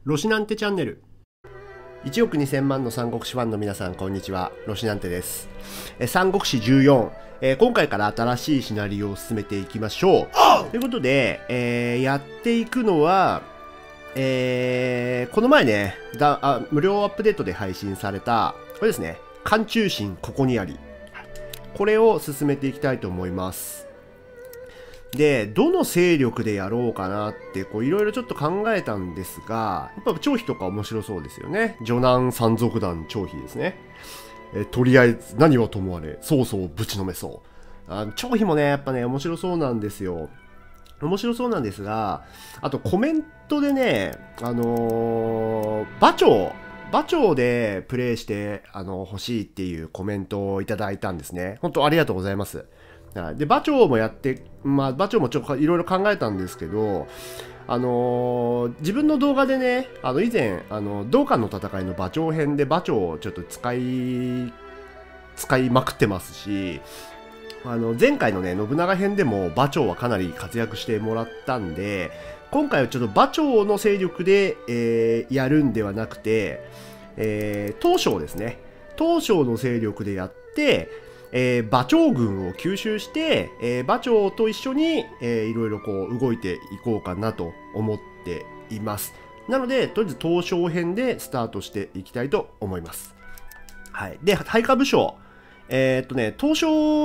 ロシナンテチャンネル。1億2000万の三国志ファンの皆さん、こんにちは。ロシナンテです。三国志14、今回から新しいシナリオを進めていきましょう。ということで、やっていくのは、この前ね、無料アップデートで配信された、これですね、漢中心ここにあり。これを進めていきたいと思います。で、どの勢力でやろうかなって、いろいろちょっと考えたんですが、やっぱ張飛とか面白そうですよね。序南山賊団張飛ですね。とりあえず何はともあれ、曹操ぶちのめそう。張飛もね、やっぱね、面白そうなんですよ。面白そうなんですが、あとコメントでね、馬長でプレイして、欲しいっていうコメントをいただいたんですね。本当ありがとうございます。で、馬長もやって、馬長もいろいろ考えたんですけど、自分の動画でね、以前、道館の戦いの馬長編で馬長をちょっと使いまくってますし、前回のね、信長編でも馬長はかなり活躍してもらったんで、今回はちょっと馬長の勢力で、やるんではなくて、東照ですね。東照の勢力でやって、馬長軍を吸収して、馬長と一緒に、いろいろこう動いていこうかなと思っています。なので、とりあえず東照編でスタートしていきたいと思います。はい。で、配下武将。東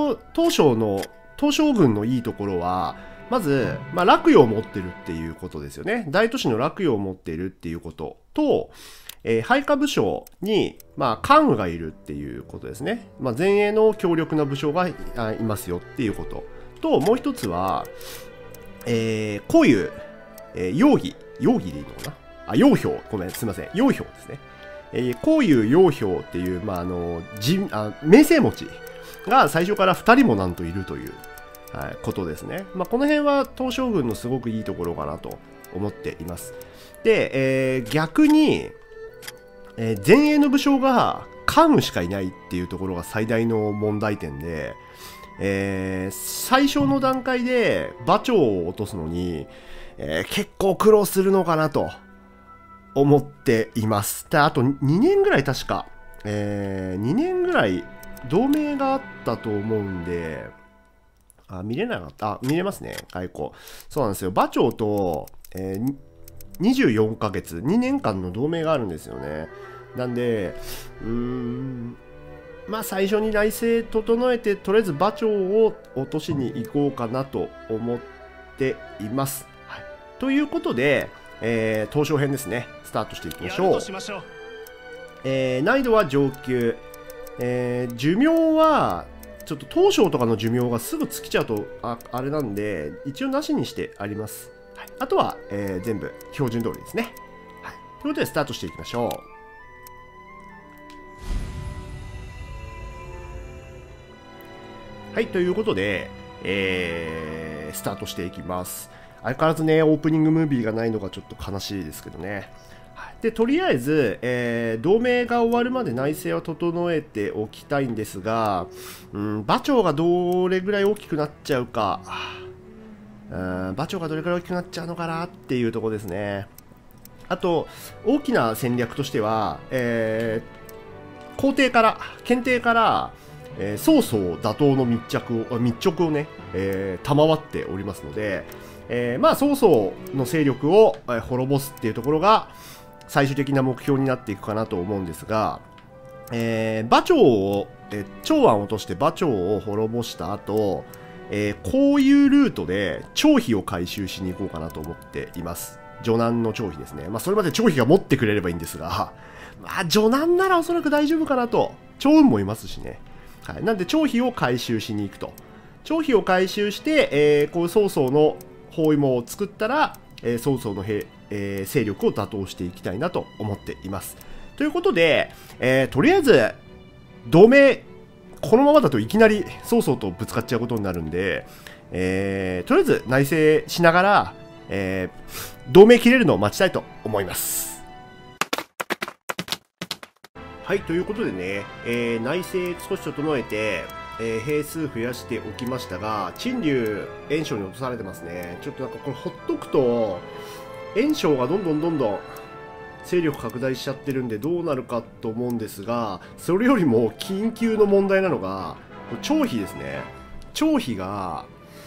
照軍のいいところは、まず、洛陽を持ってるっていうことですよね。大都市の洛陽を持っているっていうことと、配下武将に、関羽がいるっていうことですね。前衛の強力な武将がいますよっていうこと。と、もう一つは、こういう、容疑でいいのかな、楊氷。ごめん、すいません。楊氷ですね。こういう楊氷っていう、名声持ちが最初から2人もなんといるという、ことですね。この辺は東照軍のすごくいいところかなと思っています。で、逆に、前衛の武将が関羽しかいないっていうところが最大の問題点で、最初の段階で馬長を落とすのに、結構苦労するのかなと思っています。で、あと2年ぐらい確か、2年ぐらい同盟があったと思うんで、見れなかった。見れますね、開口。そうなんですよ。馬長と、24ヶ月、2年間の同盟があるんですよね。なんで、最初に内政整えて、とりあえず馬長を落としに行こうかなと思っています。はい、ということで、東照編ですね、スタートしていきましょう。難易度は上級。寿命は、ちょっと東照とかの寿命がすぐ尽きちゃうと、あれなんで、一応なしにしてあります。はい、あとは、全部標準通りですね。はい、ということで、スタートしていきましょう。はい、ということで、スタートしていきます。相変わらずね、オープニングムービーがないのがちょっと悲しいですけどね。はい、で、とりあえず、同盟が終わるまで内政は整えておきたいんですが、馬長がどれぐらい大きくなっちゃうか、馬長がどれぐらい大きくなっちゃうのかなっていうところですね。あと、大きな戦略としては、検定から、曹操打倒の密直をね、賜っておりますので、曹操の勢力を滅ぼすっていうところが最終的な目標になっていくかなと思うんですが、馬長を、長安を落として馬長を滅ぼした後、こういうルートで張飛を回収しに行こうかなと思っています。序南の張飛ですね。それまで張飛が持ってくれればいいんですが、序南ならおそらく大丈夫かなと。趙雲もいますしね。はい、なんで張飛を回収しに行くと。張飛を回収して、こういう曹操の包囲網を作ったら、曹操の勢力を打倒していきたいなと思っています。ということで、とりあえず同盟、このままだといきなり曹操とぶつかっちゃうことになるんで、とりあえず内政しながら、同盟切れるのを待ちたいと思います。はい、ということでね、内政少し整えて、兵数増やしておきましたが、陳留袁紹に落とされてますね。ちょっとなんかこれほっとくと、袁紹がどんどん勢力拡大しちゃってるんでどうなるかと思うんですが、それよりも緊急の問題なのが張飛ですね。張飛が、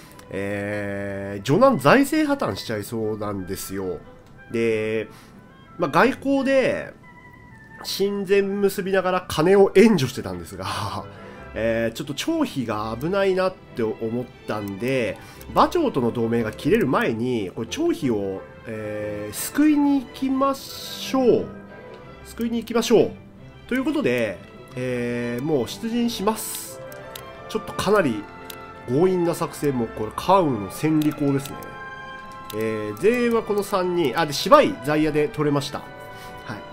序南財政破綻しちゃいそうなんですよ。で、外交で親善結びながら金を援助してたんですがちょっと張飛が危ないなって思ったんで、馬長との同盟が切れる前にこれ張飛を、救いに行きましょう。救いに行きましょうということで、もう出陣します。ちょっとかなり強引な作戦も、これ関羽の千里攻ですね。前衛はこの3人で芝居在野で取れました。はい、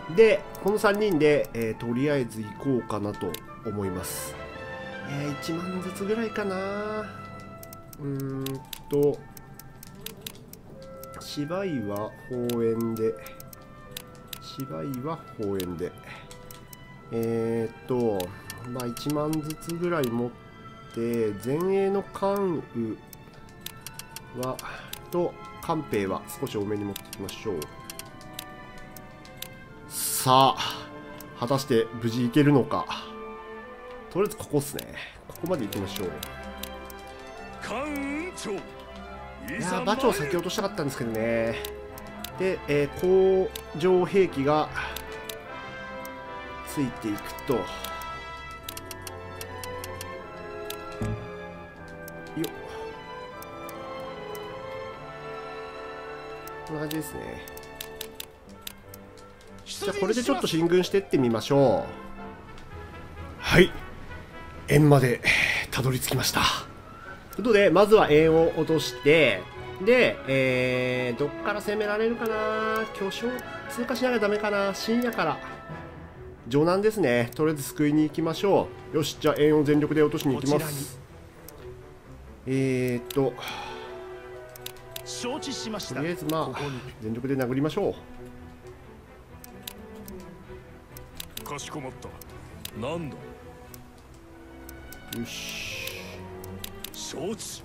でこの3人で、とりあえず行こうかなと思います。1万ずつぐらいかな。芝居は砲煙で、1万ずつぐらい持って、前衛の関羽はと官兵は少し多めに持っていきましょう。さあ果たして無事いけるのか。とりあえずここっすね。ここまで行きましょう。いやー、馬長先落としたかったんですけどね。で、工場兵器がついていくと、よっ、こんな感じですね。じゃあこれでちょっと進軍してってみましょう。はい、円までたどり着きました。ということで、まずは円を落として、で、どっから攻められるかな。巨匠通過しなきゃダメかな。深夜から城南ですね。とりあえず救いに行きましょう。よし、じゃあ円を全力で落としに行きます。 承知しました。 とりあえず全力で殴りましょう。かしこまった。なんだ。 よし。 承知。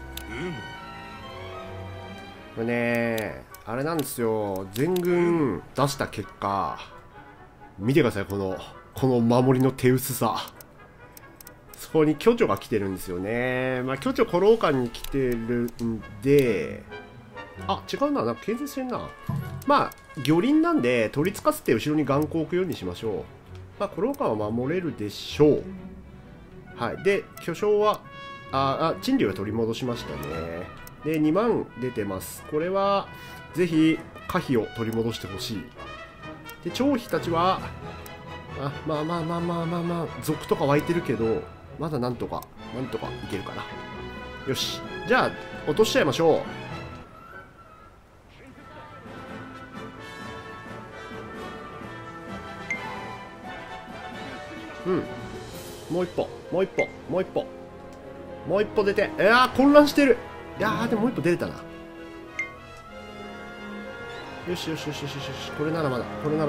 これね、あれなんですよ。全軍出した結果、見てください、この守りの手薄さ。そこに巨女が来てるんですよね。巨女古老館に来てるんで、違うな、なんか建設してんな。魚鱗なんで取りつかせて後ろに眼光を置くようにしましょう。古老館は守れるでしょう。はい。で、巨匠は賃料を取り戻しましたね。で、2万出てます。これはぜひ可否を取り戻してほしい。で、張飛たちは族とか湧いてるけど、まだなんとかいけるかな。よし、じゃあ落としちゃいましょう。もう一歩出て。混乱してる。でももう一歩出れたな。よし。これならまだ。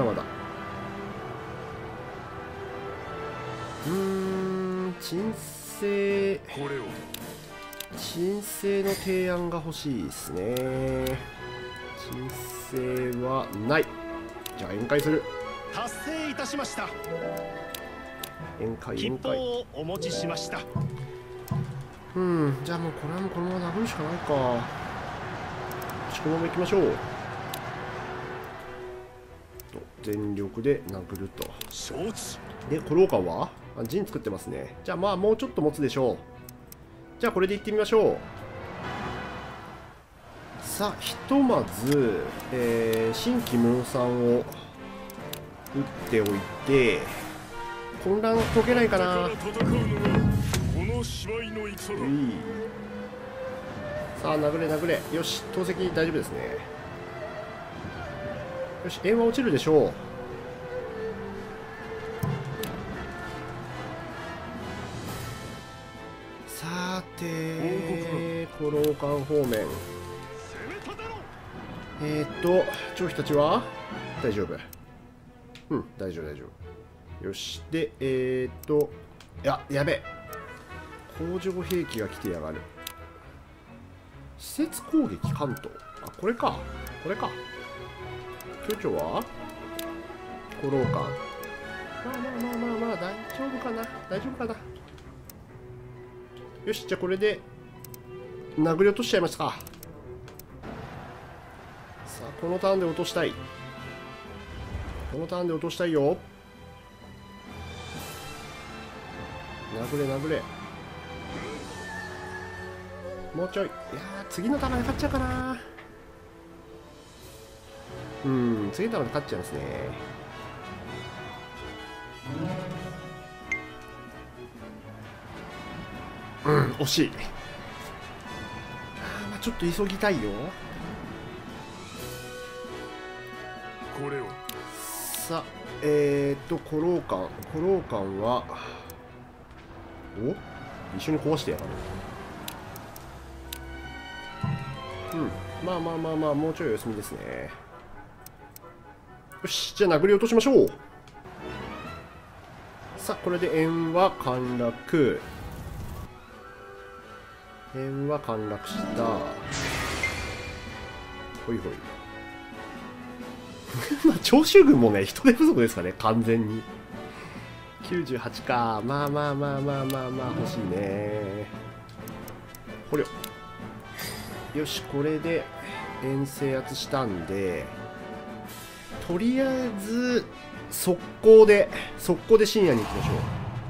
鎮静の提案が欲しいですね。鎮静はない。じゃあ宴会する。 達成いたしました。 宴会。 吉報をお持ちしました。 じゃあもうこれはこのまま殴るしかないか。このまま行きましょう。全力で殴ると。 承知。 で、古老館は陣作ってますね。じゃあもうちょっと持つでしょう。じゃあこれで行ってみましょう。さあ、ひとまず、新規分散を打っておいて、混乱解けないかな。さあ、殴れ。よし、投石大丈夫ですね。よし、円は落ちるでしょう。さて、古老館方面。張飛たちは大丈夫。大丈夫。よし。で、やべえ。工場兵器が来てやがる。施設攻撃関東。これか。巨女はコローカン。まあ大丈夫かな、大丈夫かな。よし、じゃあこれで殴り落としちゃいましたか。さあこのターンで落としたい、このターンで落としたいよ。殴れ殴れ、もうちょい。いやー、次のターンで勝っちゃうかな。次のターンで勝っちゃいますね。惜しい。まあちょっと急ぎたいよ。 これを。 さあコローカン、コローカンは一緒に壊してやがる。まあもうちょいお休みですね。よし、じゃあ殴り落としましょう。さあこれで円は陥落、円は陥落した。ほいほいまあ長州軍もね、人手不足ですかね、完全に。98か。まあ欲しいね。ほりょ。よし、これで円制圧したんで、とりあえず速攻で深夜に行きましょう。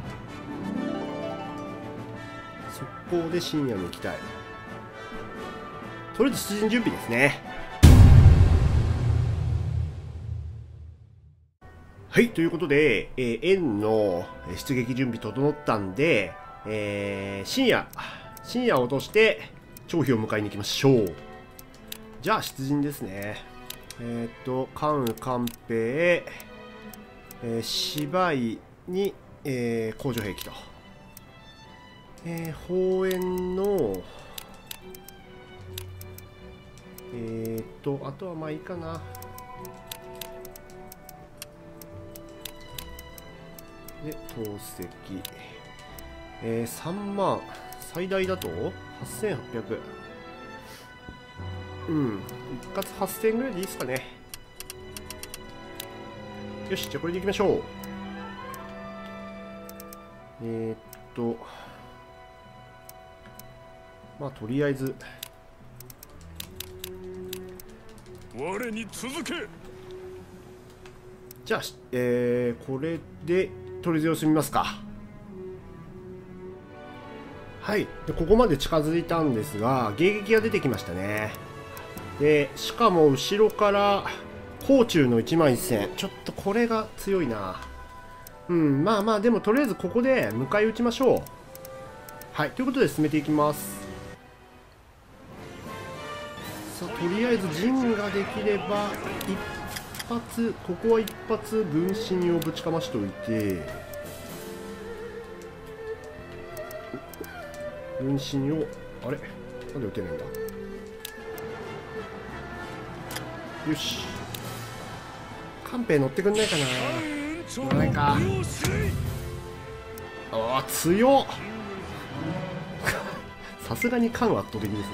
速攻で深夜に行きたい。とりあえず出陣準備ですね。はい、ということで、円の出撃準備整ったんで、深夜を落として張飛を迎えに行きましょう。じゃあ出陣ですね。関羽関平、芝居に、工場兵器と、方円のあとはまあいいかな。で投石、3万、最大だと8800。一括8000ぐらいでいいですかね。よし、じゃあこれでいきましょう。まあとりあえず我に続け。 じゃあ、これで取り強を済みますか。はい、でここまで近づいたんですが、迎撃が出てきましたね。でしかも後ろから甲冑の1万1000、ちょっとこれが強いな。まあでもとりあえずここで迎え撃ちましょう。はい、ということで進めていきます。さあとりあえず陣ができれば一発、ここは一発軍神をぶちかましておいて、軍神を、あれなんで撃てないんだ。よし、官兵乗ってくんないかな。乗らないか。ああ強っさすがに官は圧倒的ですね。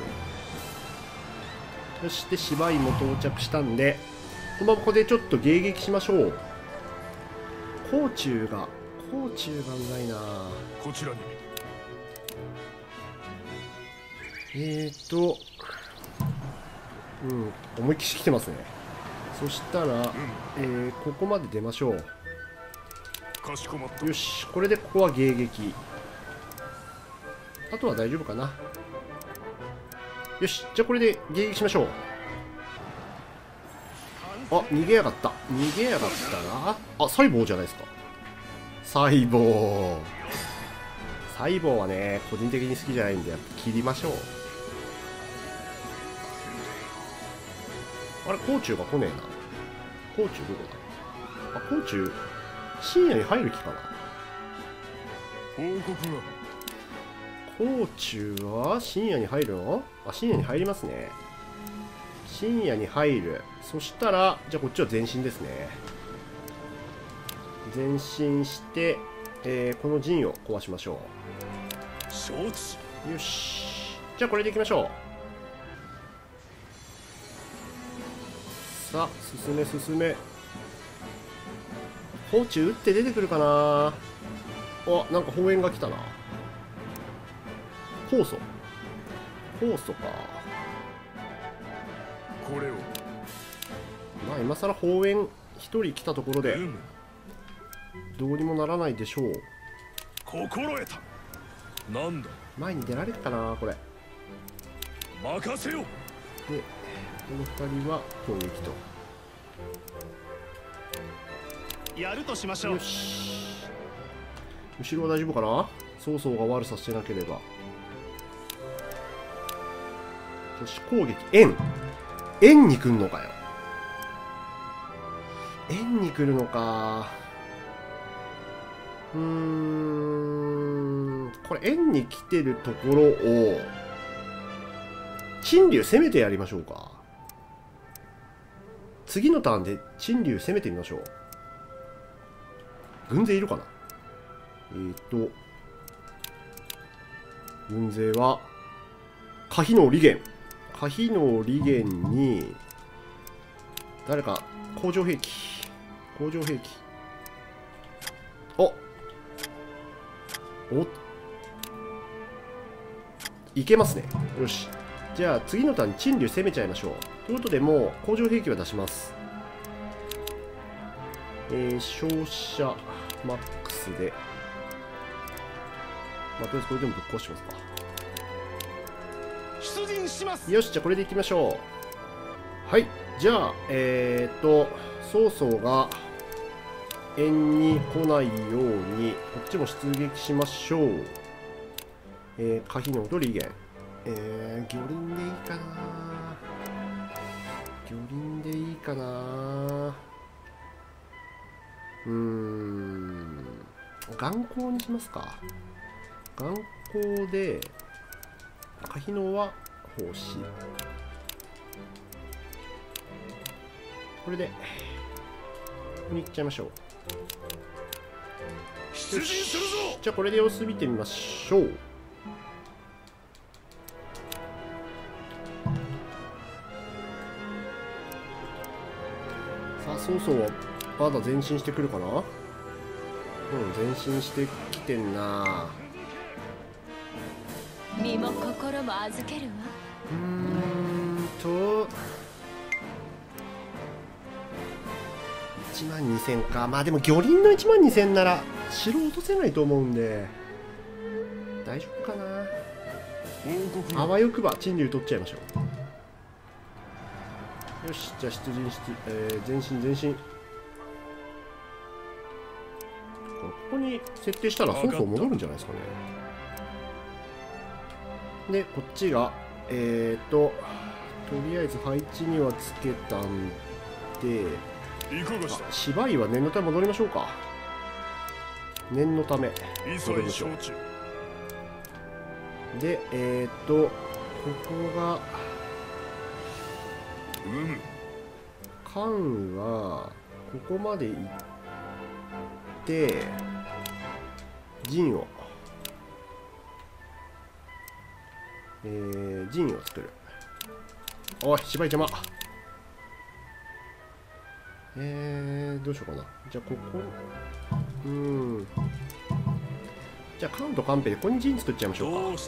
そして芝居も到着したんで、ここでちょっと迎撃しましょう。甲冑がないな。 こちらに。 思いっきり来てますね。そしたら、ここまで出ましょう。 かしこまった。 よし、これでここは迎撃。あとは大丈夫かな。よし、じゃあこれで迎撃しましょう。あ、逃げやがった。逃げやがったな。あ、サイボーじゃないですか。サイボー。サイボーはね、個人的に好きじゃないんで、やっぱ切りましょう。あれ、甲冑が来ねえな。甲冑どこだ。あ、甲冑、深夜に入る気かな。 報告が。 甲冑は深夜に入るの？あ、深夜に入りますね。深夜に入る。そしたら、じゃあこっちは前進ですね。前進して、この陣を壊しましょ承知。 う。よし。じゃあこれでいきましょう。さあ、進め進め。 放置打って出てくるかな。あ、なんか砲煙が来たな。酵素か。 これをまあ今更砲煙一人来たところでどうにもならないでしょう。 心得た。なんだ。 前に出られるかなこれ。 任せよ。 でこの2人は攻撃と。 やるとしましょう。 よし、後ろは大丈夫かな。曹操が悪さしてなければ。よし、攻撃円に来んのかよ。円に来るのか。これ円に来てるところを陳留攻めてやりましょうか。次のターンで陳留攻めてみましょう。軍勢いるかな。軍勢は可否能利元に誰か工場兵器いけますね。よし、じゃあ次のターンに陳留攻めちゃいましょう。ということでもう工場兵器は出します。照射マックスで、とりあえずこれでもぶっ壊しますか。 出陣します。 よし、じゃあこれでいきましょう。はい、じゃあ曹操が円に来ないようにこっちも出撃しましょう。可否能と利元、魚輪でいいかな。眼光にしますか。眼光で可否能は奉仕。これでここに行っちゃいましょう。 出陣するぞ。 じゃあこれで様子見てみましょう。さあ曹操はまだ前進してくるかな。前進してきてんな。 身も心も預けるわ。 12000か。まあでも魚輪の12000なら城落とせないと思うんで大丈夫かな。あわよくば陳留取っちゃいましょう。よし、じゃあ前進。ここに設定したら曹操戻るんじゃないですかね。でこっちがとりあえず配置にはつけたんで、 いかがした。 芝居は念のため戻りましょうか。念のため急い承知。 でここが関はここまで行って陣を作る。おい芝居邪魔。どうしようかな。じゃあここじゃあ関と関平でここに陣作っちゃいましょうか。 どうした。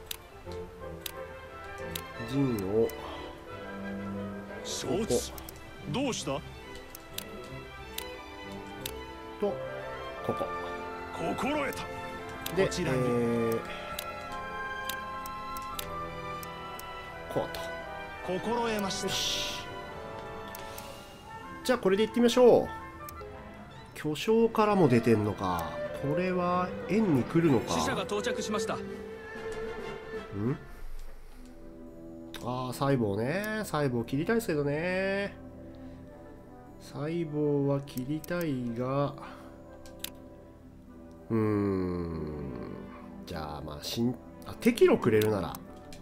陣を承知。どうした。 とここ心得た。 でこちらにこうと。 心得ました。 よし、じゃあこれでいってみましょう。巨匠からも出てんのか。これは円に来るのか。 死者が到着しました。 ああ、細胞ね。細胞切りたいですけどね。細胞は切りたいがじゃあまあ適路くれるなら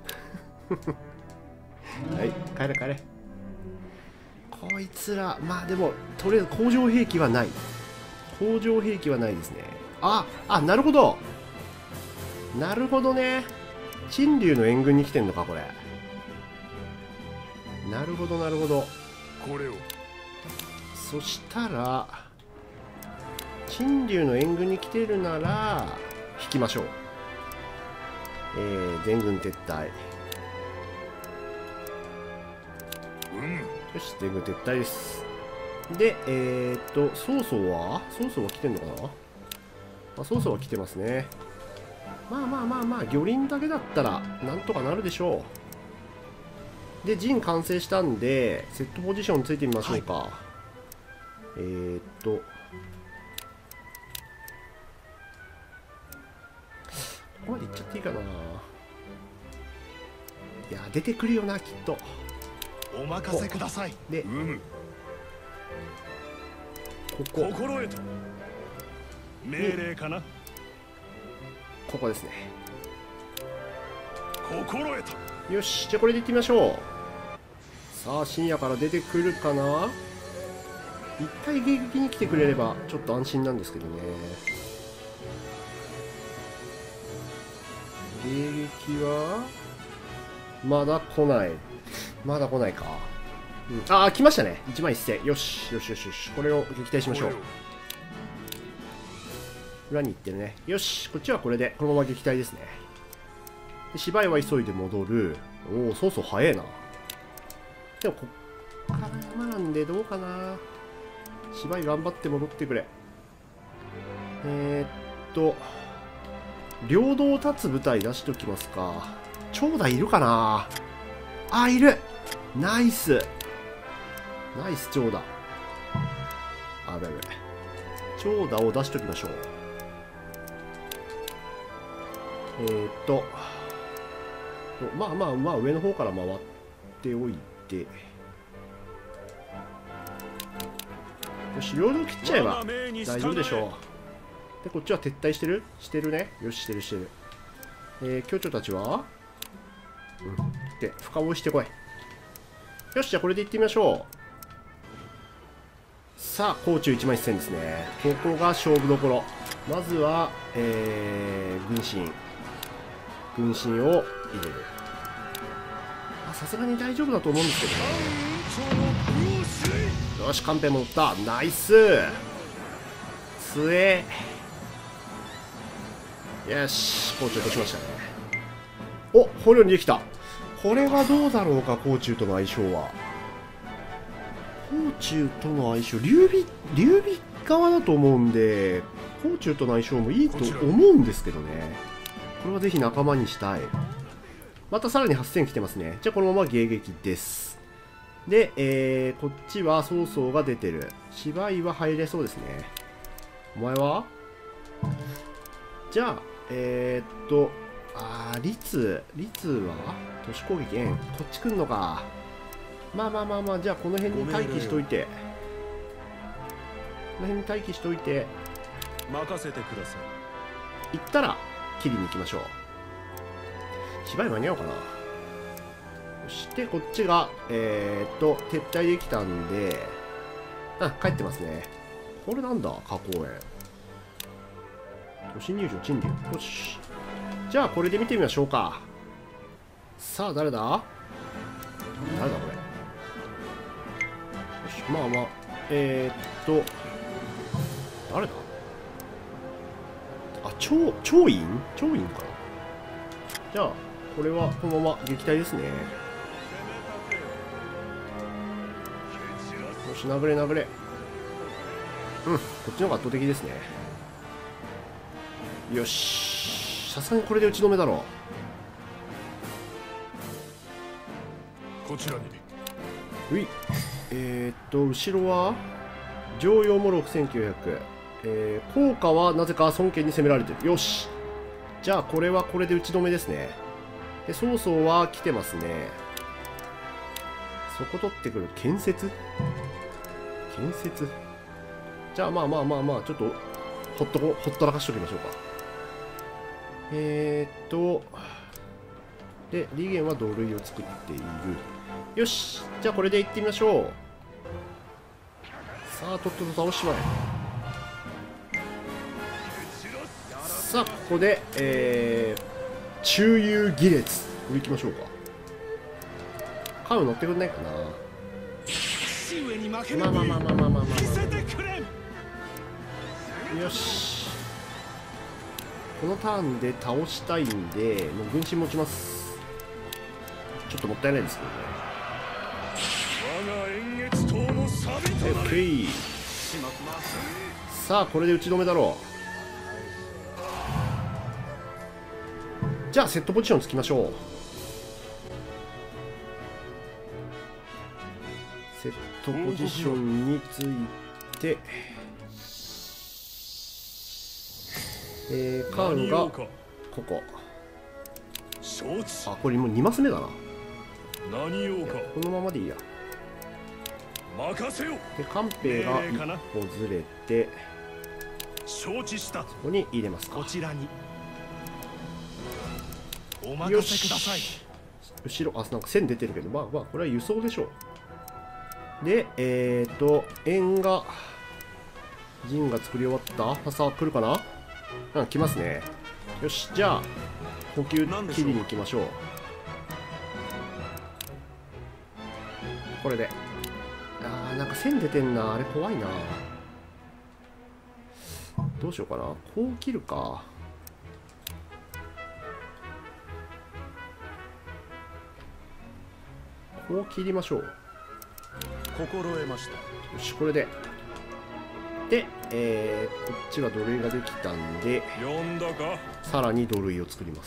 はい帰れ。こいつらまあでもとりあえず工場兵器はないですね。なるほどね。陳留の援軍に来てんのかこれ。なるほど。 これを。 そしたら陳竜の援軍に来てるなら引きましょう。全軍撤退。よし、全軍撤退です。で曹操は来てんのかな。曹操は来てますね。まあ魚鱗だけだったらなんとかなるでしょう。で陣完成したんでセットポジションついてみましょうか。はい、ここまでいっちゃっていいかな。いや出てくるよなきっと。 お任せください。 で、ここ心得た。命令かな。 ここですね。 心得た。 よし、じゃあこれでいってみましょう。さあ深夜から出てくるかな。一回迎撃に来てくれればちょっと安心なんですけどね。迎撃はまだ来ない。まだ来ないか。ああ来ましたね。1万1000。よしよしよしよし、これを撃退しましょう。裏に行ってるね。よし、こっちはこれでこのまま撃退ですね。で芝居は急いで戻る。おお、そうそう早いな。でもこっから山なんでどうかな。芝居頑張って戻ってくれ。領土を立つ部隊出しときますか。長蛇いるかなあ。いる。ナイスナイス長蛇。あべべ長蛇を出しときましょう。まあ上の方から回っておいて、よし領土切っちゃえば大丈夫でしょう。でこっちは撤退してるね。よししてる。教長たちはで深追いしてこい。よし、じゃあこれでいってみましょう。さあ甲冑1万1000ですね。ここが勝負どころ。まずは軍神を入れる。さすがに大丈夫だと思うんですけどね。よし、カンペも乗った。ナイス強え。よし、甲冑落としましたね。お、捕虜にできた。これはどうだろうか。甲冑との相性は。甲冑との相性、劉備側だと思うんで、甲冑との相性もいいと思うんですけどね。これはぜひ仲間にしたい。またさらに8000来てますね。じゃあこのまま迎撃です。で、こっちは曹操が出てる。芝居は入れそうですね。お前はじゃあ律は都市攻撃こっち来んのか。まあじゃあこの辺に待機しといて、 任せてください。 行ったら切りに行きましょう。芝居間に合うかな。そしてこっちが撤退できたんで、帰ってますね。これなんだ、花公園都心入場陳竜。よし、じゃあこれで見てみましょうか。さあ誰だこれ。よし、誰だ。張院かな。じゃあこれはこのまま撃退ですね。よし、殴れ。こっちの方が圧倒的ですね。よし、さすがにこれで打ち止めだろこちらに。 うい。後ろは常用も6900、効果はなぜか孫権に攻められてる。よし、じゃあこれはこれで打ち止めですね。で曹操は来てますね。そこ取ってくる。建設じゃあまあちょっとほったらかしときましょうか。で利元は土塁を作っている。よし、じゃあこれでいってみましょう。さあとっとと倒しまえ。さあここで中遊儀列行きましょうか。カウ乗ってくんないかな。まあよし、このターンで倒したいんでもう軍神持ちます。ちょっともったいないですけどね。 我が円月島の錆となれ。 OK。 さあこれで打ち止めだろう。じゃあセットポジションつきましょう。セットポジションについて、カーンがここ。 承知。 あ、これもう2マス目だな。 何用か。 このままでいいや。 任せよ。 でカンペイが1歩ずれて承知した。 ここに入れますか。 こちらにお任せください。 後ろ、あ、なんか線出てるけど、まあまあこれは輸送でしょう。で円が陣が作り終わった。さあ来るかな。なんか来ますね。よし、じゃあ補給切りに行きましょう。これで、あーなんか線出てんな。あれ怖いな。どうしようかな。こう切るか。こう切りましょう。 心得ました。 よし、これで。で、こっちは土塁ができたんで、 呼んだか。 さらに土塁を作ります。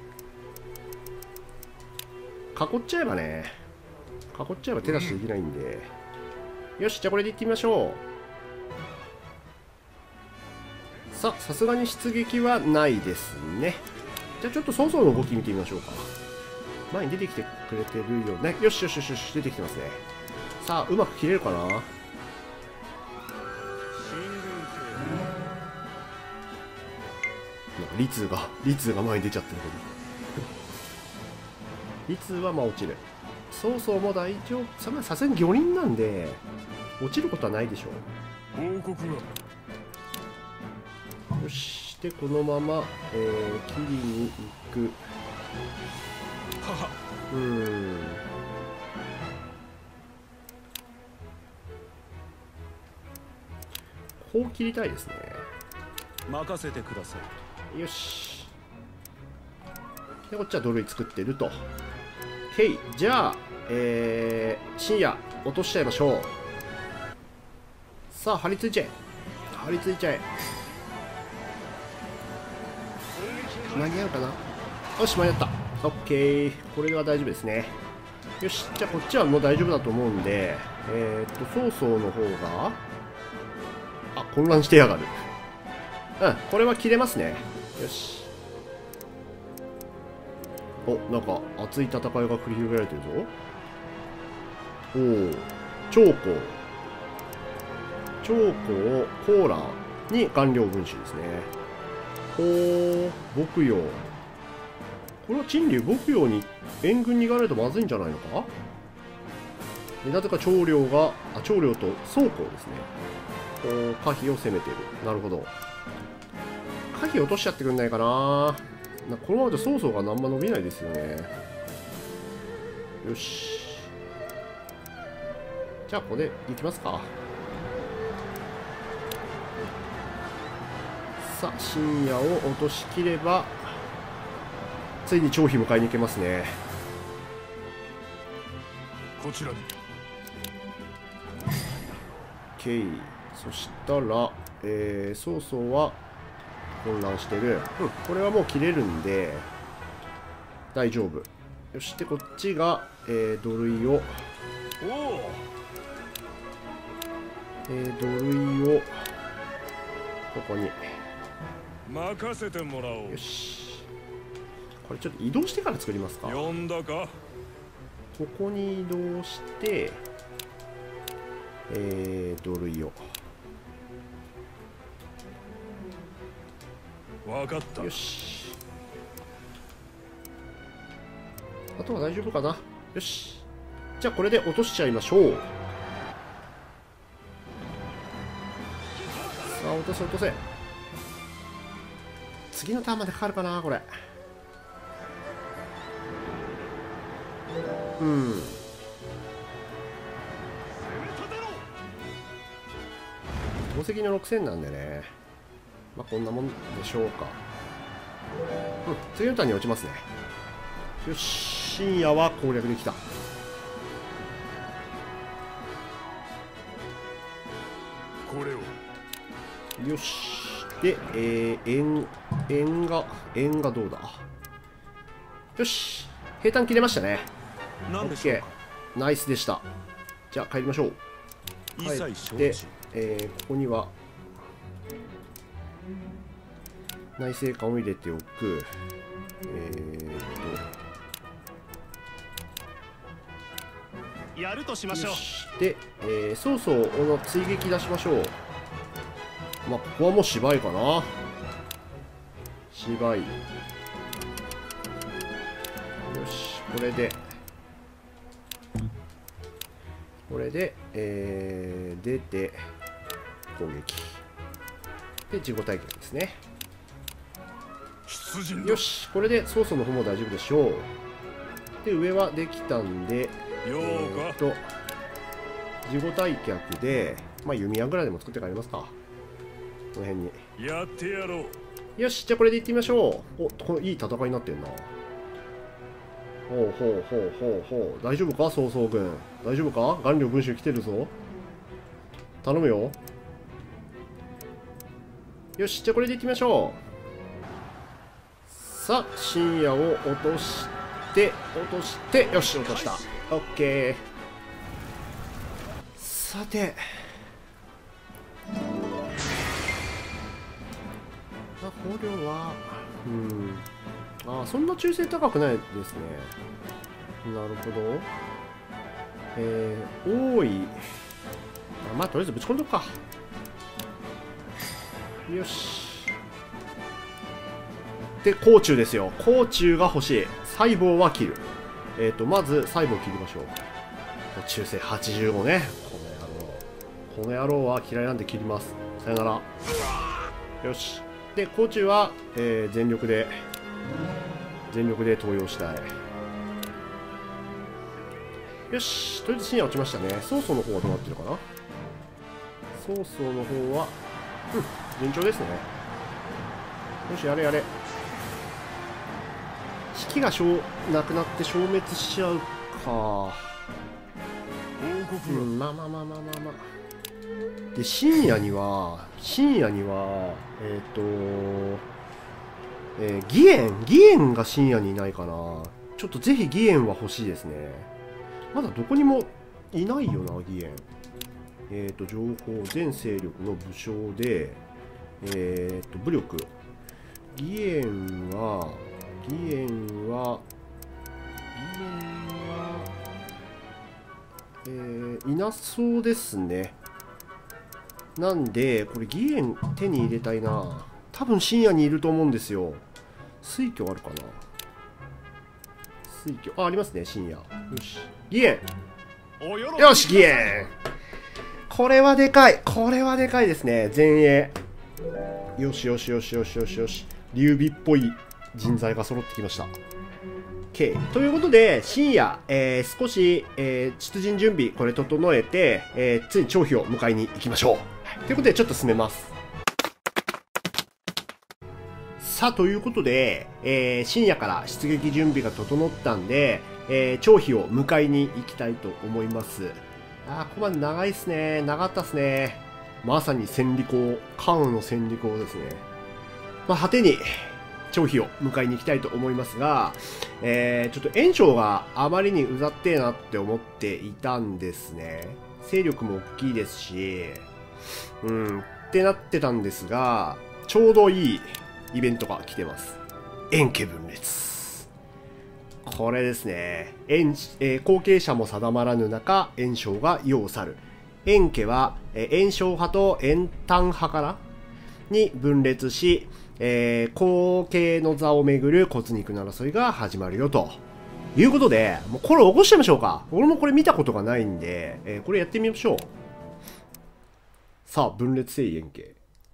囲っちゃえばね、囲っちゃえば手出しできないんで、よし、じゃあこれでいってみましょう。さすがに出撃はないですね。じゃあちょっと曹操の動き見てみましょうか。前に出てきてくれてるよね。よしよしよしよし、出てきてますね。さあうまく切れるかな。なんか律が前に出ちゃってるけど律はまあ落ちる。曹操も大丈夫。さすがに魚輪なんで落ちることはないでしょ報告が。 う。よし、でこのまま、切りに行く。こう切りたいですね。 任せてください。 よし。でこっちは土塁作ってると。へい、じゃあ深夜落としちゃいましょう。さあ張り付いちゃえ、張り付いちゃえ。間に合うかな。よし、間に合った。オッケー、これは大丈夫ですね。よし、じゃあこっちはもう大丈夫だと思うんで、曹操の方が、あ、混乱してやがる。うん、これは切れますね。よし。お、なんか熱い戦いが繰り広げられてるぞ。おお、長江コーラに顔料軍師ですね。おお、牧羊。これは陳留牧羊に援軍に行かないとまずいんじゃないのか。でなぜか長領と倉庫ですね。可否を攻めてる。なるほど。可否落としちゃってくんないかな。このままで曹操が何も伸びないですよね。よし。じゃあここで行きますか。さあ深夜を落としきればついに張飛迎えに行けますね。 こちらに。 OK。 そしたら、曹操は混乱してる。これはもう切れるんで大丈夫。そしてこっちが、土塁をここに任せてもらおう。 よし。これちょっと移動してから作りますか。 呼んだか。 ここに移動して、土塁を。 分かった。 よし。あとは大丈夫かな。よし。じゃあこれで落としちゃいましょう。さあ落とせ落とせ。次のターンまでかかるかなこれ。宝石の6000なんでね。 まあこんなもんでしょうか。次のターンに落ちますね。よし、深夜は攻略できた。 これをよし。で、円がどうだ。よし、平坦切れましたね。 何でしょうか。 ナイスでした。じゃあ帰りましょう。帰って、ここには内製管を入れておく。 やるとしましょう。 で、曹操の追撃出しましょう。まあここはもう芝居かな。芝居。よし、これで出て攻撃で自己体験ですね。 出陣だ。 よし、これで曹操の方も大丈夫でしょう。で、上はできたんで、 ようか。 自己退却で、まあ弓矢ぐらいでも作って帰りますか。この辺に。 やってやろう。 よし、じゃあこれでいってみましょう。お、これいい戦いになってるな。ほうほうほうほうほう。大丈夫か曹操軍。大丈夫か顔料軍衆来てるぞ。頼むよ。よし、じゃあこれでいってみましょう。さあ、深夜を落として、よし、落とした。オッケー。さて。捕虜は、そんな忠誠高くないですね。なるほど。多い。まあ、とりあえずぶち込んどくか。よし。で、甲虫ですよ。甲虫が欲しい。細胞は切る。まず、細胞切りましょう。忠誠85ね。この野郎は嫌いなんで切ります。さよなら。よし。で、甲虫は、全力で登用したい。よし、とりあえず深夜落ちましたね。曹操の方はどうなってるかな。曹操の方は、順調ですね。よし、やれやれ。士気がなくなって消滅しちゃうか。 報告まあ。で、深夜には、義援が深夜にいないかな。ちょっとぜひ義援は欲しいですね。まだどこにもいないよな、義援。情報、全勢力の武将で、武力。義援はいなそうですね。なんで、これ義援手に入れたいな。多分深夜にいると思うんですよ。水居あるかな。水居、ありますね、深夜。よし。義援よし、義援これはでかいですね、前衛。よし。劉備っぽい人材が揃ってきました。OK。ということで、深夜、少し、出陣準備、これ整えて、ついに張飛を迎えに行きましょう。ということで、ちょっと進めます。さあ、ということで、深夜から出撃準備が整ったんで、張飛を迎えに行きたいと思います。ここまで長いっすね。長かったっすね。まさに千里行、関羽の千里行ですね。果てに、張飛を迎えに行きたいと思いますが、ちょっと袁紹があまりにうざってえなって思っていたんですね。勢力も大きいですし、ってなってたんですが、ちょうどいいイベントが来てます。袁家分裂。これですね。後継者も定まらぬ中、袁紹が世を去る。袁家は、袁紹派と袁譚派からに分裂し、後継の座をめぐる骨肉の争いが始まるよということで、もうこれ起こしちゃいましょうか。俺もこれ見たことがないんで、これやってみましょう。さあ、分裂征袁家。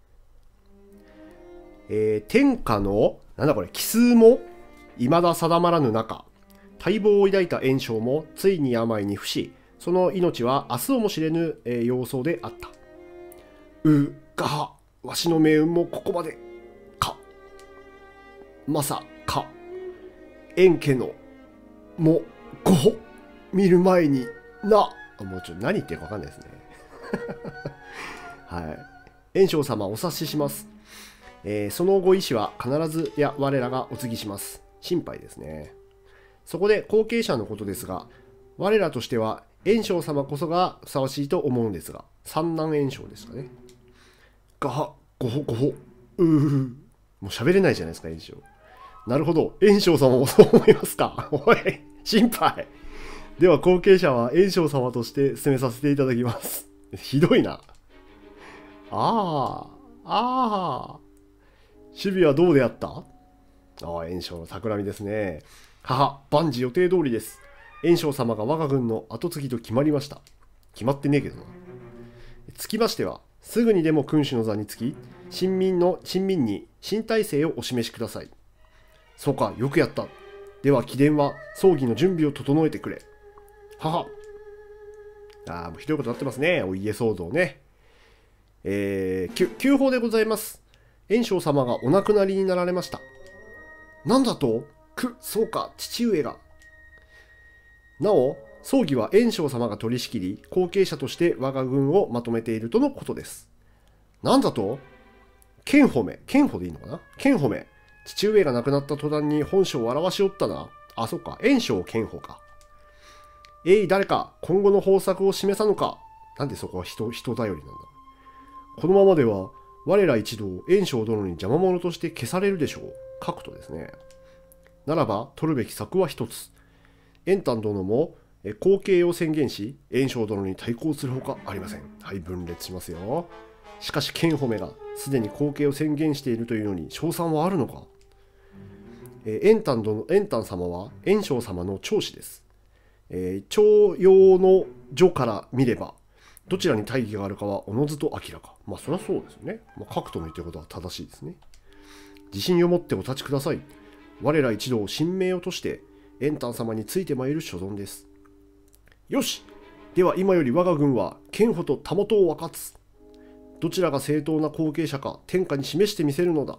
天下の、なんだこれ、奇数も未だ定まらぬ中、待望を抱いた袁紹もついに病に伏し、その命は明日をも知れぬ、様相であった。 わしの命運もここまでか。まさか円家のもご見る前にな。もうちょっと何言ってるか分かんないですね。はい。円生様お察しします。そのご意思は必ずや我らがお継ぎします。心配ですね。そこで後継者のことですが、我らとしては円生様こそがふさわしいと思うんですが、三男円生ですかね。がは、ごほごほ、もう喋れないじゃないですか、円生。なるほど、円生様もそう思いますか。おい、心配。では後継者は円生様として進めさせていただきます。ひどいな。守備はどうであった？円生の企みですね。万事予定通りです。円生様が我が軍の跡継ぎと決まりました。決まってねえけどな。つきましては、すぐにでも君主の座につき、臣民に新体制をお示しください。そうか、よくやった。では、貴殿は葬儀の準備を整えてくれ。もうひどいことになってますね。お家騒動ね。急報でございます。円生様がお亡くなりになられました。なんだと？そうか、父上が。なお、葬儀は円生様が取り仕切り、後継者として我が軍をまとめているとのことです。なんだと？剣褒めでいいのかな？剣褒め。父上が亡くなった途端に本性を表しおったな。そっか、円生剣褒か。誰か今後の方策を示さぬか。なんでそこは人頼りなんだ。このままでは我ら一同円生殿に邪魔者として消されるでしょう。書くとですね。ならば取るべき策は一つ。円丹殿も後継を宣言し、円生殿に対抗するほかありません。はい、分裂しますよ。しかし剣褒めがすでに後継を宣言しているというのに勝算はあるのか。円丹様は円生様の長子です。徴用の序から見れば、どちらに大義があるかはおのずと明らか。そりゃそうですよね。各党の言ってることは正しいですね。自信を持ってお立ちください。我ら一同神明をとして、円丹様についてまいる所存です。よし！では今より我が軍は、剣保とたもとを分かつ。どちらが正当な後継者か、天下に示してみせるのだ。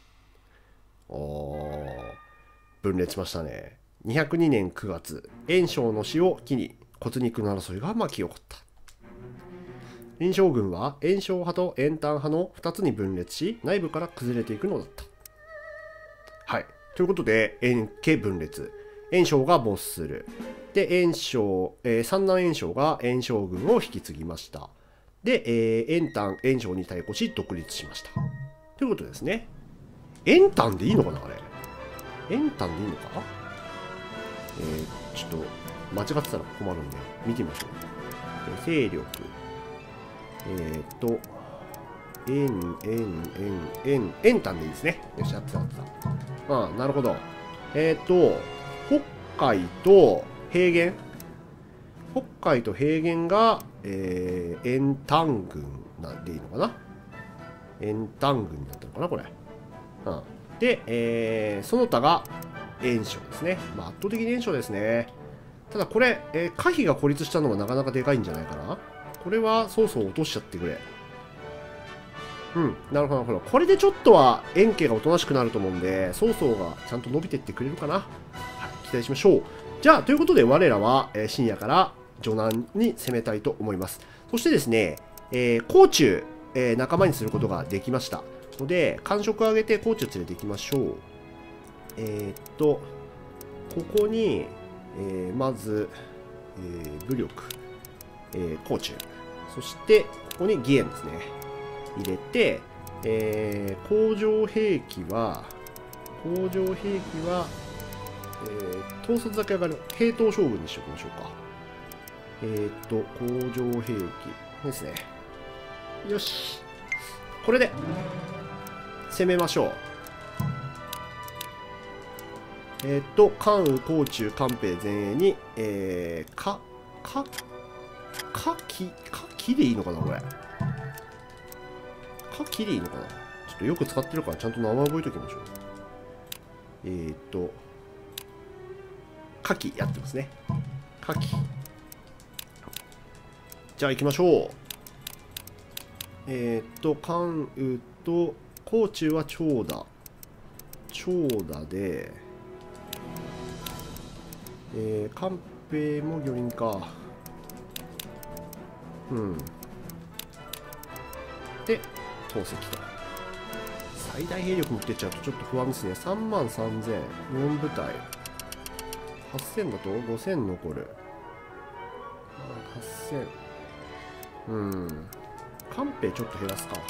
分裂しましたね。202年9月、円生の死を機に骨肉の争いが巻き起こった。円生軍は円生派と円丹派の2つに分裂し、内部から崩れていくのだった。はい。ということで、円家分裂。円生が没する。で、三男円生が円生軍を引き継ぎました。で、円生に対抗し独立しました。ということですね。円丹でいいのかなあれ。円丹でいいのかちょっと間違ってたら困るんで見てみましょう。勢力円丹でいいですね。よし、やってた。なるほど。北海と平原が、円丹軍なんでいいのかな。円丹軍になったのかなこれ。で、その他が円生ですね。圧倒的に円生ですね。ただこれ、可否が孤立したのがなかなかでかいんじゃないかな。これはそうそう落としちゃってくれ。なるほどなるほど。これでちょっとは円家がおとなしくなると思うんで、曹操がちゃんと伸びてってくれるかな。はい、期待しましょう。じゃあ、ということで我らは、深夜から序南に攻めたいと思います。そしてですね、甲冑、仲間にすることができました。ので、感触を上げて甲冑連れていきましょう。ここに、まず、武力、甲冑。そして、ここに義援ですね。入れて、工場兵器は、統率だけ上がる。平等将軍にしておきましょうか。工場兵器ですね。よし。これで、攻めましょう。関羽、甲冑、関平前衛に、木でいいのかなこれ。木でいいのかな。ちょっとよく使ってるからちゃんと名前覚えておきましょう。火器やってますね。火器。じゃあ行きましょう。関羽甲冑は長打。長打で、官兵も魚輪か。うん。で、投石と。最大兵力持ってっちゃうとちょっと不安ですね。3万3000、4部隊。8000だと5000残る。8000。うん。官兵ちょっと減らすか。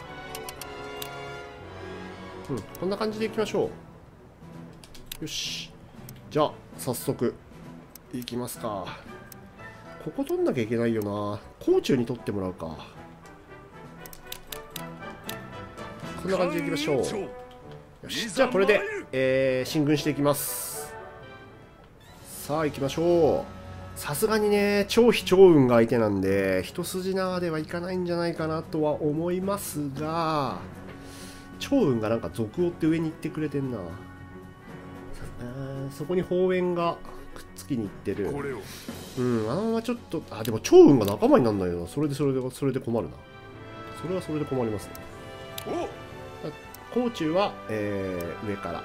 うん、こんな感じでいきましょう。よし。じゃあ、早速、いきますか。ここ取んなきゃいけないよな。甲冑に取ってもらうか。こんな感じでいきましょう。よし。じゃあ、これで、進軍していきます。さあ、行きましょう。さすがにね、超非超運が相手なんで、一筋縄ではいかないんじゃないかなとは思いますが、超運がなんか続追って上に行ってくれてんな。そこに方円がくっつきに行ってる。うん、あのままちょっと、でも超運が仲間にならないよな。それで困るな。それはそれで困りますね。甲冑は、上から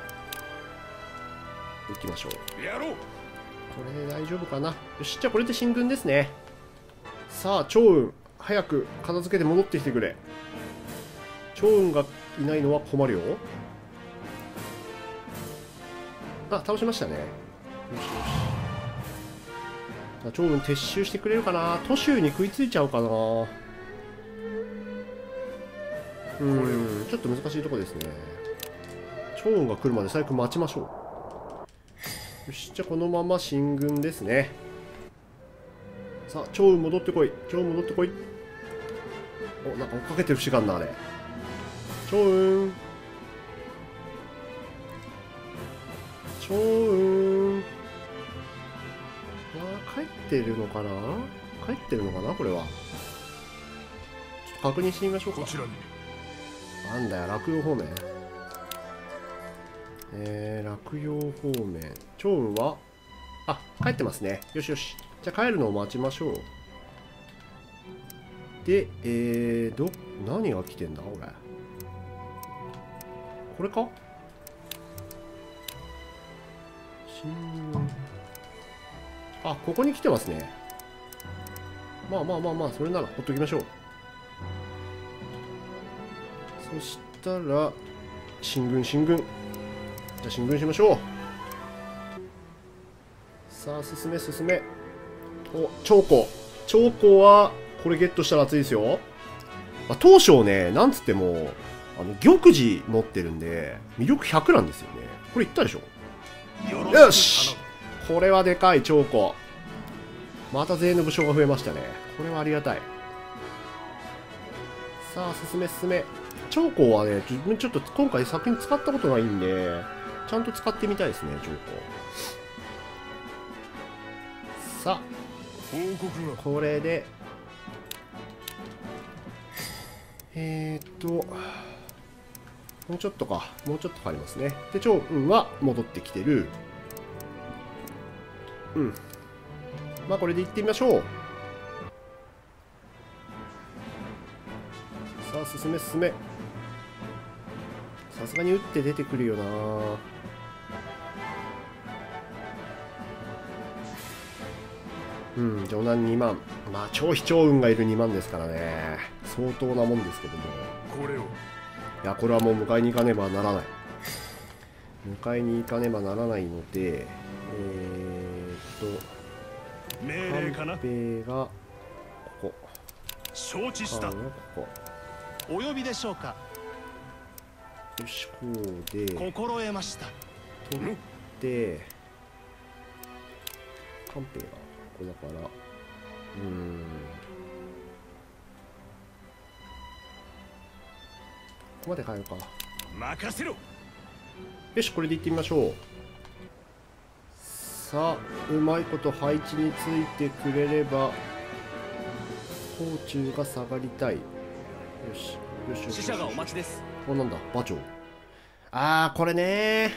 行きましょう。これで大丈夫かな。よし、じゃあこれで進軍ですね。さあ、超運、早く片付けて戻ってきてくれ。超運がいないのは困るよ。倒しましたね。よしよし。超運撤収してくれるかな。都州に食いついちゃうかな。ちょっと難しいとこですね。超運が来るまで最悪待ちましょう。よし、じゃあこのまま進軍ですね。さあ、超運戻ってこい。超運戻ってこい。お、なんか追っかけてる節があんな、あれ。超運。超運。帰ってるのかな。帰ってるのかな、これは。ちょっと確認してみましょうか。なんだよ、落葉方面。落葉方面。超運は帰ってますね。よしよし。じゃあ帰るのを待ちましょう。で、何が来てんだ俺。これか。ここに来てますね。まあ、それならほっときましょう。そしたら、進軍。じゃあ進軍しましょう。さあ、進め。お、長江は、これゲットしたら熱いですよ。当初ね、なんつっても、玉璽持ってるんで、魅力100なんですよね。これ言ったでしょ。よし、これはでかい。長江また全員の武将が増えましたね。これはありがたい。さあ進め。長江はね、自分ちょっと今回作品使ったことないんで、ちゃんと使ってみたいですね。長江さあこれでもうちょっとかかりますね。で、超運は戻ってきてる。これで行ってみましょう。さあ進め。さすがに打って出てくるよな。上南2万。超非超運がいる2万ですからね。相当なもんですけども。いや、これはもう迎えに行かねばならない。ので、 命令かな。 官兵がここ。 承知した。 ここ。 お呼びでしょうか。 よし、こうで心得ました。 取って官兵がここだから、ここまで変えるか。 任せろ。 よし、これでいってみましょう。さあ、うまいこと配置についてくれれば甲冑が下がりたい。よし。 使者がお待ちです。 なんだ、馬長。これね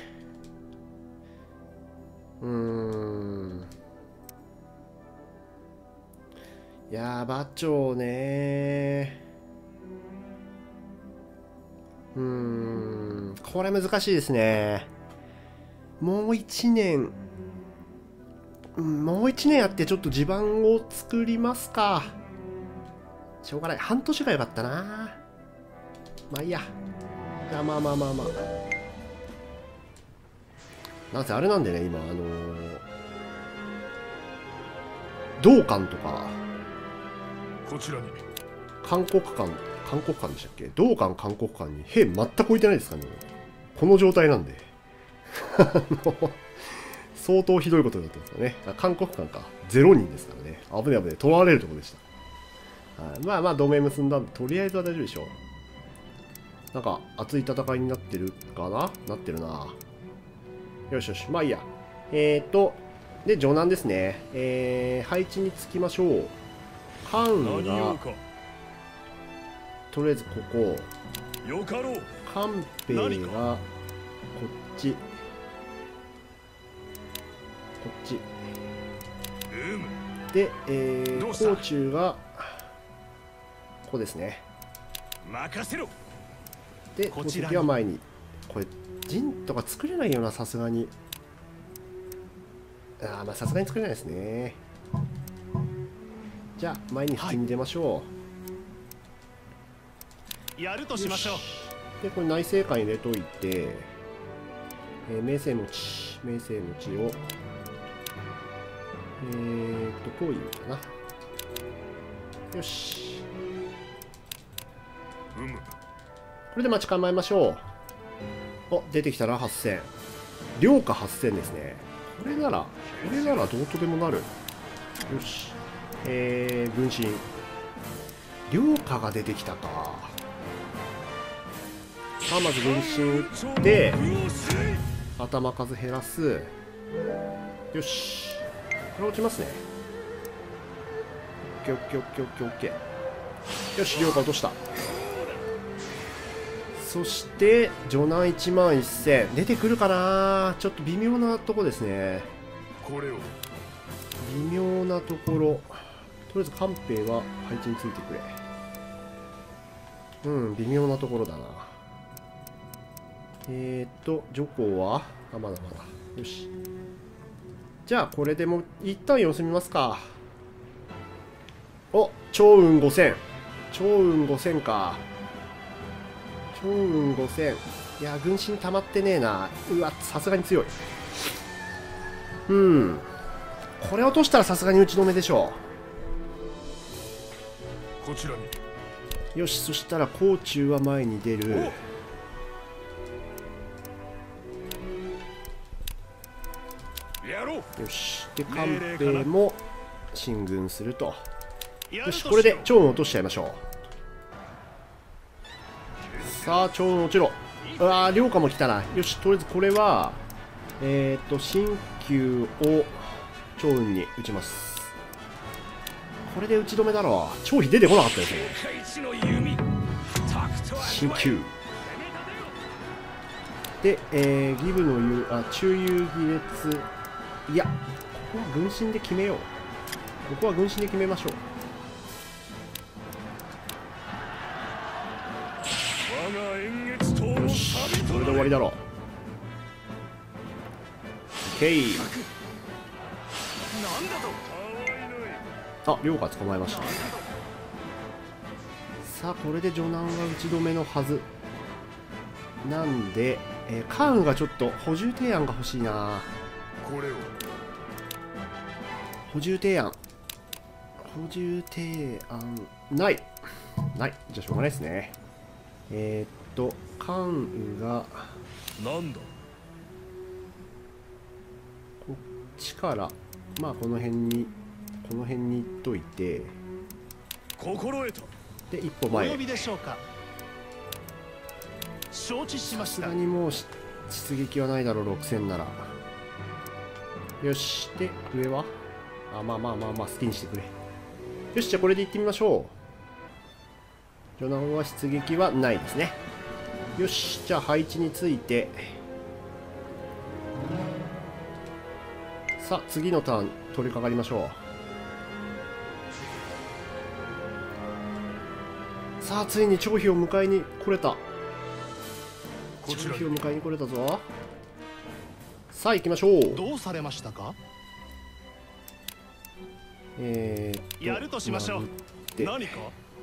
いやー、馬長ねこれ難しいですね。もう1年、もう1年やってちょっと地盤を作りますか。しょうがない。半年が良かったな。まあいいや。じゃあまあ。なんせあれなんでね、今、道館とか、 こちらに韓国館でしたっけ？道館韓国館に兵全く置いてないですかね。この状態なんで。相当ひどいことになってますかね。韓国館か。0人ですからね。危ね。取られるところでした。はい、まあ、同盟結んだんで、とりあえずは大丈夫でしょう。なんか、熱い戦いになってるかな？なってるな。よし。まあいいや。で、序南ですね。配置につきましょう。関羽が、とりあえずここ。 よかろう。 関平が、こっち。で、甲冑が、ここですね。 任せろ。 で、こちらは前に。これ、陣とか作れないよな、さすがに。まあ、さすがに作れないですね。じゃあ、前に普通に出ましょう。やるとしましょう。で、これ内政官入れといて、名声持ちを、こういうかな。よし。これで待ち構えましょう。お、出てきたら8000。領下8000ですね。これならどうとでもなる。よし。軍神。領下が出てきたか。さあ、まず軍神打って、頭数減らす。よし。これ落ちますね。オッケー。よし、領下落とした。そして、序南1万1000。出てくるかな？ちょっと微妙なとこですね。微妙なところ。とりあえず、関平は配置についてくれ。微妙なところだな。徐行はまだ。よし。じゃあ、これでも、一旦様子見ますか。お、趙雲5000。趙雲5000か。趙雲5000。いや、軍神溜まってねえな。うわ、さすがに強い。これ落としたらさすがに打ち止めでしょう。こちらに。 よし、そしたら甲冑は前に出る。よし。で、関平も進軍すると。よし、これで趙雲落としちゃいましょう。さあ、趙雲落ちろ。うわー、領下も来たな。よし、とりあえずこれは、新旧を趙雲に打ちます。これで打ち止めだろう。張飛出てこなかったですね。新旧。で、義武の中遊義烈。いや、ここは軍神で決めよう。ここは軍神で決めましょう。よし、これで終わりだろう。OK。あ、領下捕まえました。さあ、これで序南は打ち止めのはず。なんで、関羽がちょっと補充提案が欲しいな。補充提案ない。じゃあしょうがないですね。関羽がなんだ、 こっちからまあこの辺に行っといて、 心得た。 で一歩前。 お呼びでしょうか。承知しました。 さすがにもう出撃はないだろう。6000なら。よし。で上はまあ好きにしてくれ。よし、じゃあこれで行ってみましょう。序南は出撃はないですね。よし、じゃあ配置について。さあ次のターン取り掛かりましょう。さあついに張飛を迎えに来れた。 張飛を迎えに来れたぞ。さあ行きましょう。 どうされましたか？やるとしましょう。何か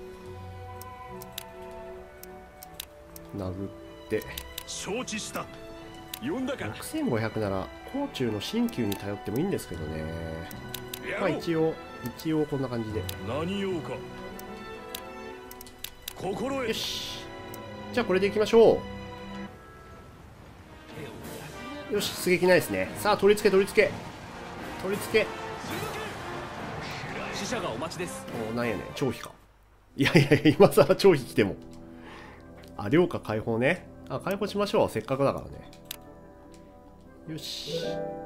殴って承知した。呼んだか。 6500なら甲冑の新旧に頼ってもいいんですけどね。まあ一応こんな感じで。 何用か。心得。 よし、じゃあこれでいきましょう。よし、出撃ないですね。さあ取り付け死者がお待ちです。 お、なんやねん、張飛か。いやいやいや、今更張飛来ても。あ、領下解放ね。あ、解放しましょう、せっかくだからね。よし。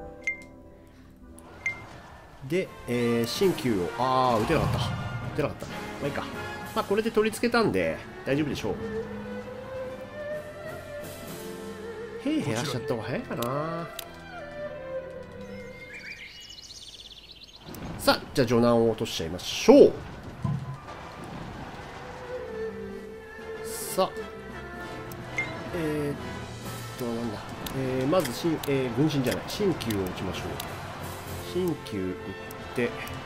で、新旧を、撃てなかった。まあいいか。まあこれで取り付けたんで大丈夫でしょう。兵減らしちゃった方が早いかな。さあ、じゃあ序難を落としちゃいましょう。さあ、なんだ、まず軍神じゃない、新旧を打ちましょう。新旧打って、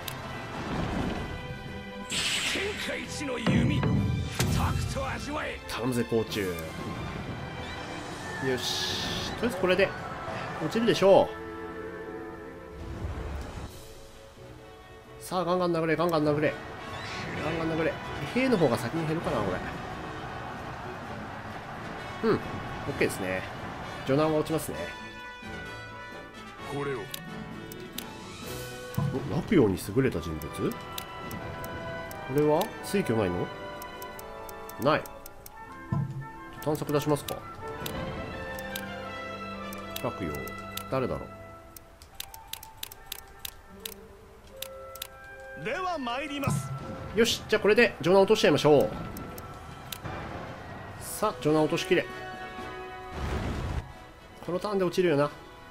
天下一の弓、タクト味わえ。 頼むぜ甲冑。よし、とりあえずこれで落ちるでしょう。さあガンガン殴れ。兵の方が先に減るかなこれ。うん、 OK ですね。序難は落ちますね。 これを。 落葉に優れた人物、これは水挙ないの？ない。探索出しますか。落葉誰だろでは参ります。 う。よし、じゃあこれで序難落としちゃいましょう。さあ序難落としきれ。このターンで落ちるよな。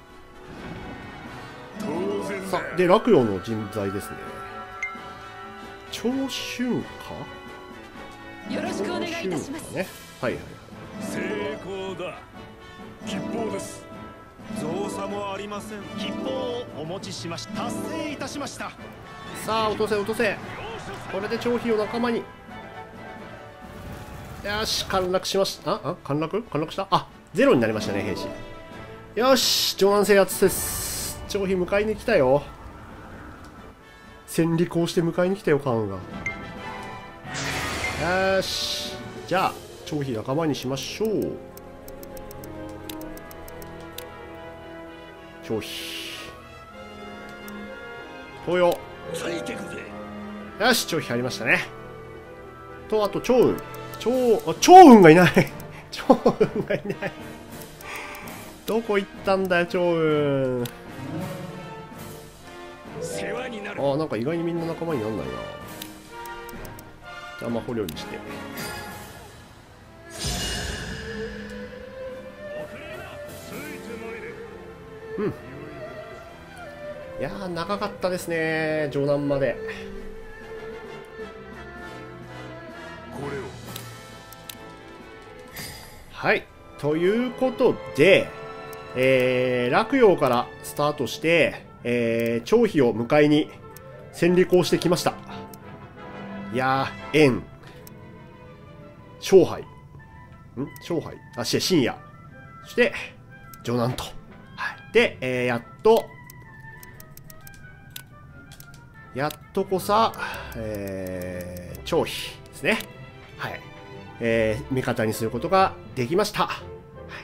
さあで落葉の人材ですね。長春か。 よろしくお願いいたします。 ね、はいはいはい。 成功だ。吉報です。 造作もありません。吉報をお持ちしました。達成いたしました。 さあ落とせ。これで張飛を仲間に。よし、陥落しました。陥落した。あ、ゼロになりましたね、兵士。よし、上南制圧です。張飛迎えに来たよ。戦利をして迎えに来たよ、カーンが。よし、じゃあ張飛仲間にしましょう。張飛東洋ついてくぜ。 よし、張飛入りましたね。と、あと趙雲がいない趙雲がいないどこ行ったんだよ、趙雲。 世話になる。 なんか意外にみんな仲間になんないな。じゃあまあ捕虜にして。うん。いやー、長かったですね、城南まで。 これを。 はい、ということで、洛陽からスタートして、張飛を迎えに戦利をしてきました。いやー、燕、勝敗、深夜、そして城南と。はい、で、やっとこさ、張飛ですね。はい。味方にすることができました。はい、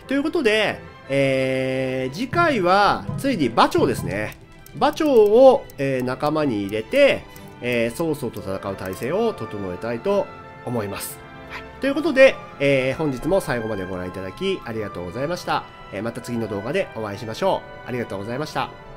ということで、次回はついに馬長ですね。馬長を、仲間に入れて、曹操と戦う体制を整えたいと思います。はい、ということで、本日も最後までご覧いただきありがとうございました。また次の動画でお会いしましょう。ありがとうございました。